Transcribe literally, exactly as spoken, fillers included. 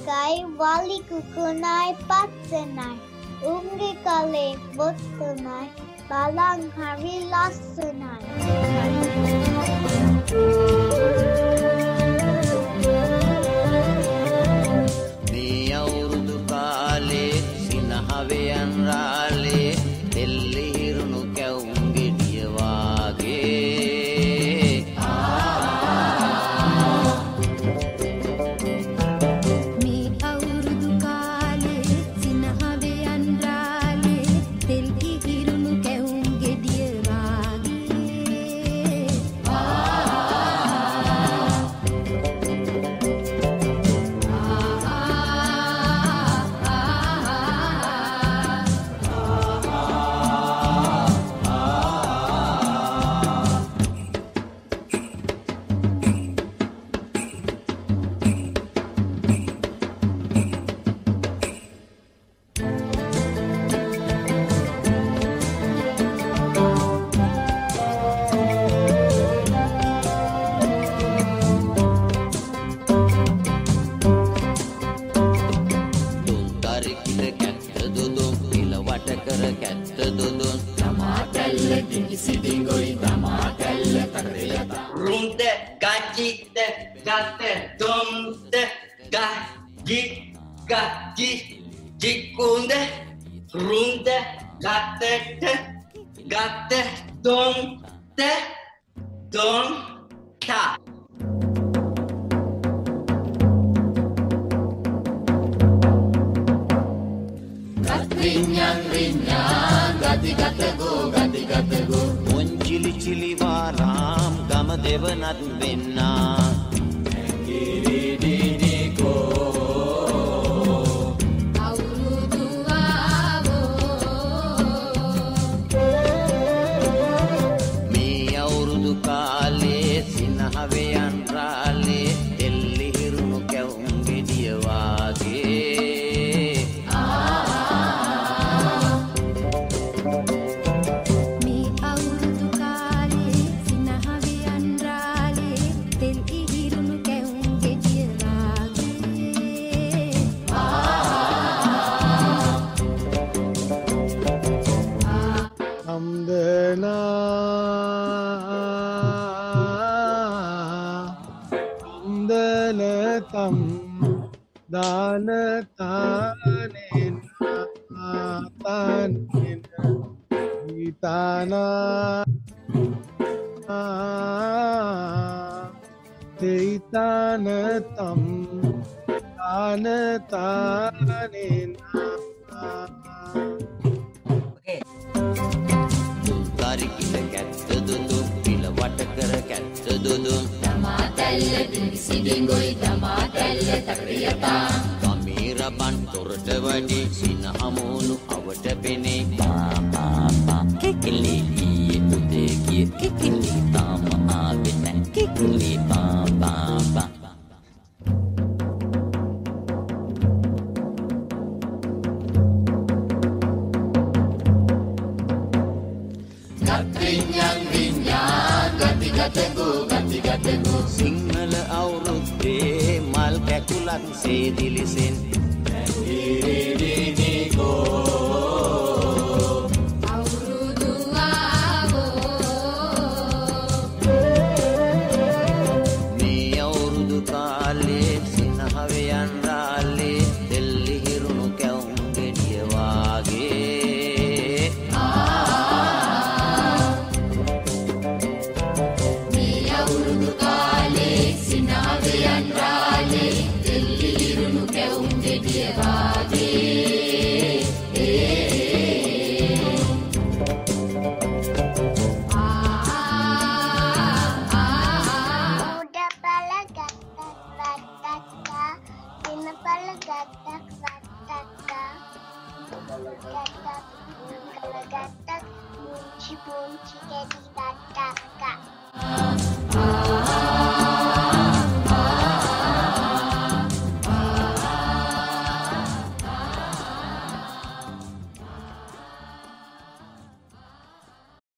කුකුණයි වලි කුකුණයි පස්සනයි උන්ගේ කලේ බොත්තමයි බලන් හරි ලස්සනයි මේ අවුරුදු කාලේ සිනහවෙයන් රාලේ දෙල්ලිහිරුණු කැවුම් ගෙඩිය වාගේ මේ අවුරුදු කාලේ සිනහවෙයන් රාලේ දෙල්ලිහිරුණු කැවුම් ගෙඩිය වාගේ Runde, gajite, gate, domte, gaji, gaji, jikunde, runde, gate, gate, domte, domta. Rinyan, rinyan, gati gatago, gati gatago. Munjili chili waram, gama devanat venna. Giri dini ko. අවුරුදු ආවෝ මේ අවුරුදු කාලේ සිනහවෙයන් රාලේ දෙල්ලිහිරුණු කැවුම් ගෙඩිය වාගේ මේ අවුරුදු කාලේ සිනහවෙයන් රාලේ දෙල්ලිහිරුණු කැවුම් ගෙඩිය වාගේ Amdana Amdanatam Danatanin Tanin Itana Teitanatam Danatanin Tarikil kැත්ත දුදු පිළ වට කර කැත්ත දුදු තමා තැල්ල දිසිඩිංගොයි තමා තැල්ල තකරියතා ගමේ රබන් තොරට වඩි සිනහමෝනු අවට පෙනේ පාපාපා කෙකලි ඊයේ උදේ කිය කෙකලි තාම ආවේ නැ කෙකලි පාපාපා රින්යන් රින්යන් ගති ගතගු ගති ගතගු සිංහල අවුරුද්දේ මල් කැකුලක් සේදිලිසෙන් අවුරුදු ආවෝ මේ අවුරුදු කාලේ සිනහවෙයන් රාලේ දෙල්ලිහිරුණු කැවුම් ගෙඩිය වාගේ මේ අවුරුදු කාලේ සිනහවෙයන් රාලේ දෙල්ලිහිරුණු කැවුම් ගෙඩිය වාගේ උඩපල ගත්තක් වත්තක්කා පිනපල ගත්තක් වත්තක්කා ගත්තක් කල ගත්තක් මුංචි පුංචි ගෙඩි ගත්තක්කා